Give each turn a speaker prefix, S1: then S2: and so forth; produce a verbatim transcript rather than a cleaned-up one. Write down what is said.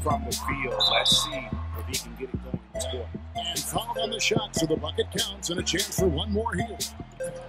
S1: from the field. Let's see if he can get it going and score.
S2: He fouled on the shot, so the bucket counts and a chance for one more here.